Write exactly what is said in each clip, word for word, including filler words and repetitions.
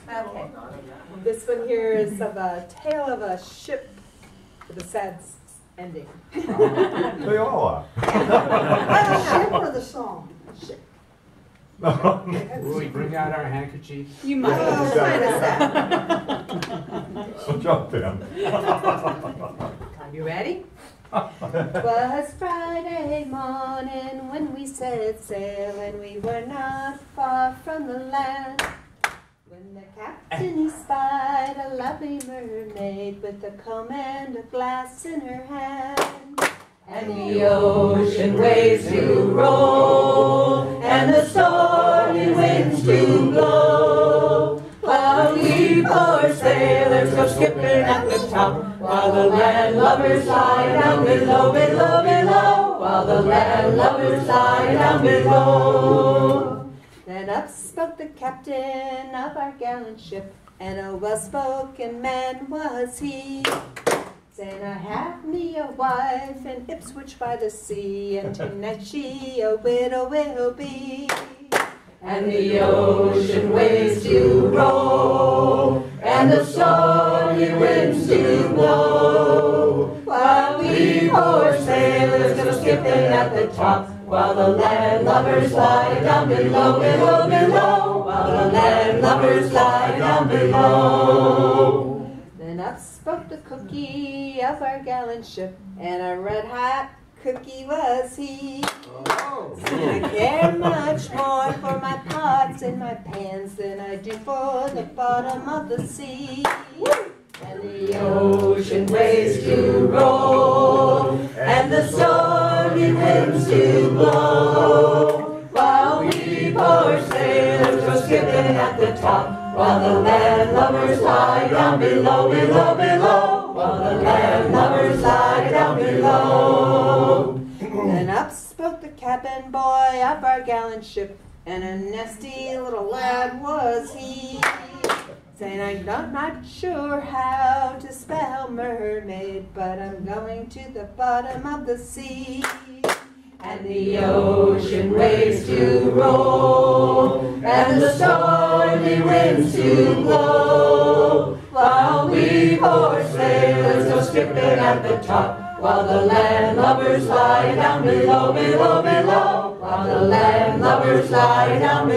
Okay. This one here is of a tale of a ship with a sad s- ending. They all are. Ship or the song? Ship. Will we bring out our handkerchiefs? You might. Oh, It's kind of sad. So jump in. Are you ready? Was Friday morning when we set sail, and we were not far from the land. When the captain he spied a lovely mermaid with a comb and a glass in her hand. And the ocean waves to roll, and the stormy winds to blow, while we poor sailors go skipping at the top, while the landlubbers lie down below, below, below, while the landlubbers lie down below. Then up spoke the captain of our gallant ship, and a well-spoken man was he, saying, I have me a wife in Ipswich by the sea, and tonight she a widow will be. And the ocean waves to roll, and the stormy winds to blow, while we poor sailors go skipping at the top, while the landlubbers lie down below, below, below, while the landlubbers lie down below. Then up spoke the cookie of our gallant ship, and a red-hot cookie was he. Oh. I care much more for my pots and my pans than I do for the bottom of the sea. And the ocean waves to roll, and the stormy winds to blow, while we poor sailors go skipping at the top, while the landlubbers lie down below, below, below, while the landlubbers lie down below. Then up spoke the cabin boy of our gallant ship, and a nasty little lad was he, saying, I'm not, not sure how to spell mermaid, but I'm going to the bottom of the sea. And the ocean waves to roll, and the stormy winds to blow, while we poor sailors go skipping at the top, while the landlubbers lie down below, below, below, while the landlubbers lie down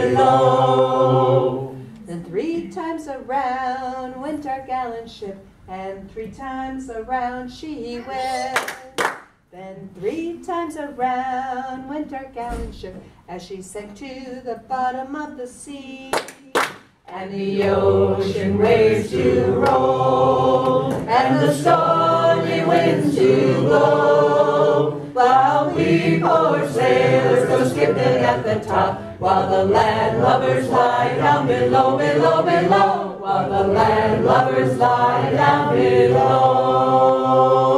below. Then three times around went our gallant ship, and three times around she went. Then three times around went our gallant ship, as she sank to the bottom of the sea. And the ocean waves to roll, and the stormy winds to blow, while we poor sailors go skipping at the top, while the landlubbers lie down below, below, below, while the landlubbers lie down below.